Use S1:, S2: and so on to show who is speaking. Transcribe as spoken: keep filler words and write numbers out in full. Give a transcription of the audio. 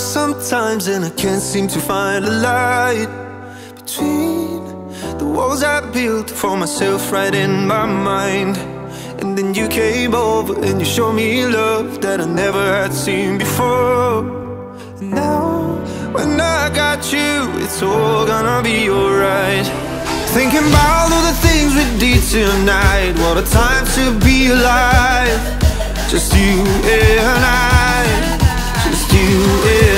S1: sometimes and I can't seem to find a light between the walls I built for myself right in my mind. And then you came over and you showed me love that I never had seen before. Now, when I got you, it's all gonna be alright. Thinking about all the things we did tonight. What a time to be alive. Just you and I. Just you and I.